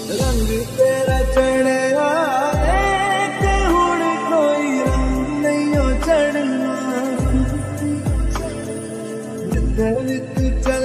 रंग तेरा चढ़िया ते हुण कोई रंग नहीं चढ़ना जिधर तू चल